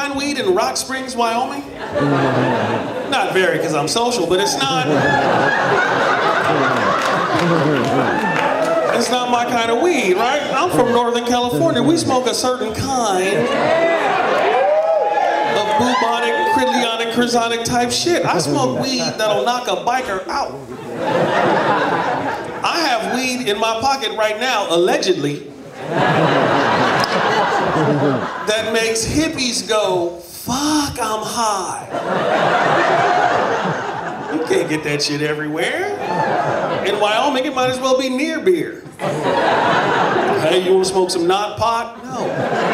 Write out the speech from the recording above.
find weed in Rock Springs, Wyoming? Not very, because I'm social, but it's not. It's not my kind of weed, right? I'm from Northern California. We smoke a certain kind of bubonic, cryptonic, chrysonic type shit. I smoke weed that'll knock a biker out. I have weed in my pocket right now, allegedly, that makes hippies go, fuck, I'm high. You can't get that shit everywhere. In Wyoming, it might as well be near beer. Hey, you want to smoke some knot pot? No.